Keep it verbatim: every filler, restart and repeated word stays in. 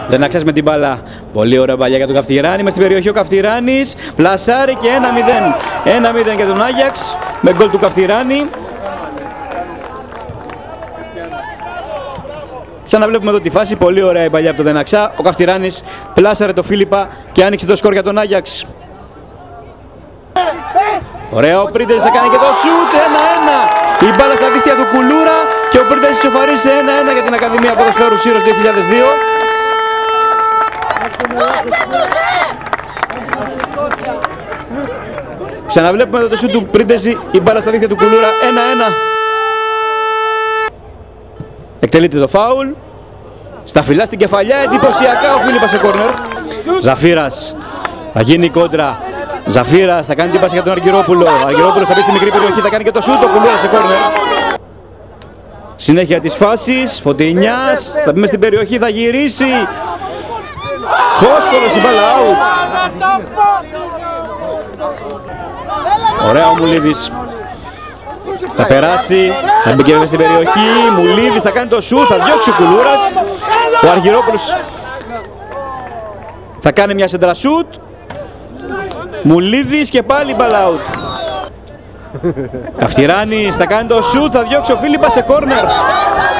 Δεν αξιάζει με την μπάλα. Πολύ ωραία παλιά για τον Καυτηράνη. Μες στην περιοχή ο Καυτηράνης. Πλασάρει και ένα μηδέν. ένα μηδέν για τον Άγιαξ με γκολ του Καυτηράνη. Ξαναβλέπουμε εδώ τη φάση. Πολύ ωραία η παλιά από τον Δεναξά. Ο Καυτηράνης πλάσαρε το Φίλιππα και άνοιξε το σκορ για τον Άγιαξ. Ωραία, ο Πρίντεζης θα κάνει και το σουτ. ένα ένα. Η μπάλα στα δίχτυα του Κουλούρα και ο Πρίντεζης ισοφαρεί σε ένα ένα για την Ακαδημία Ποδοσφαίρου Σύρος δύο χιλιάδες δύο. Ξαναβλέπουμε εδώ το σουτ του Πρίντεζη, η μπάλα στα δίχτυα του Κουλούρα, ένα ένα. Εκτελείται το φάουλ. Στα φυλά στην κεφαλιά, εντυπωσιακά ο Φίλιππας σε κόρνερ. Ζαφύρας, θα γίνει κόντρα. Ζαφύρας θα κάνει την πάση για τον Αργυρόπουλο. Ο Αργυρόπουλος θα μπει στη μικρή περιοχή, θα κάνει και το σουτ, ο Κουλούρα σε κόρνερ. Συνέχεια της φάσης, Φωτεινιάς, θα μπει μες στην περιοχή, θα γυρίσει. Φόσκολος, η μπάλα out. Ωραία ο Μουλίδης. Θα περάσει, θα μπει και στην περιοχή. Μουλίδης θα κάνει το σουτ, θα διώξει ο Κουλούρας. Ο Αργυρόπουλος θα κάνει μια σέντρα σουτ. Μουλίδης και πάλι μπάλα out. Καυτηράνης θα κάνει το σουτ, θα διώξει ο Φίλιππας σε κόρνερ.